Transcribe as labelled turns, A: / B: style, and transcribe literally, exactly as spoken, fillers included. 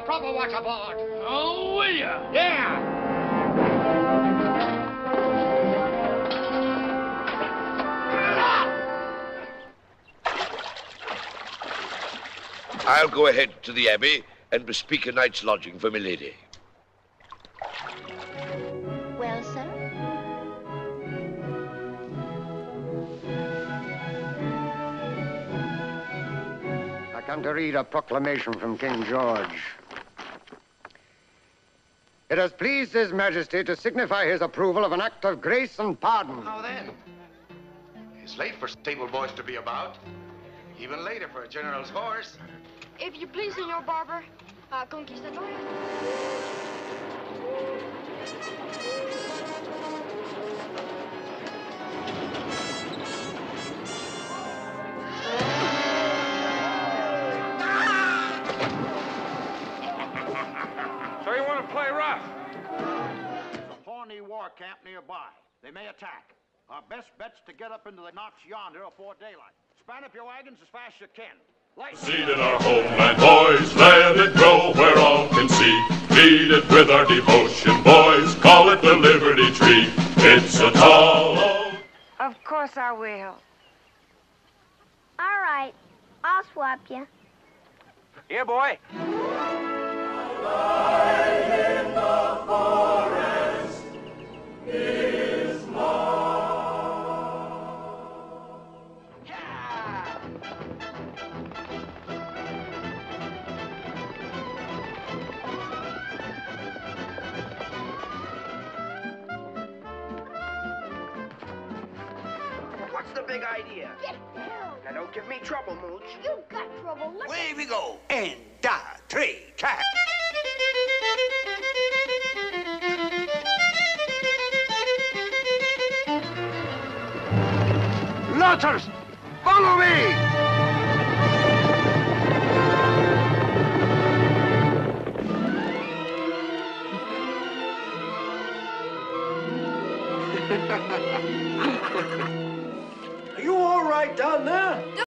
A: proper watch aboard.
B: Oh, will ya?
A: Yeah.
C: I'll go ahead to the Abbey and bespeak a night's lodging for milady.
D: Well, sir?
E: I come to read a proclamation from King George. It has pleased His Majesty to signify his approval of an act of grace and pardon.
F: How then? It's late for stable boys to be about. Even later for a general's horse.
G: If you please, Senor Barber, uh, conquistador.
B: So you want to play rough?
H: There's a Pawnee war camp nearby. They may attack. Our best bet's to get up into the notch yonder before daylight. Span up your wagons as fast as you can. Light.
I: Seed in our homeland, boys, let it grow where all can see. Feed it with our devotion, boys, call it the Liberty Tree. It's a tall oak.
J: Of course I will.
D: All right, I'll swap you.
B: Here, boy.
K: What's the big idea?
D: Get down.
K: Now, don't give me trouble, Mooch.
D: You got trouble. Let's...
K: Away we go. And da, three, cat.
E: Lotters, follow me!
K: Are you all right down there?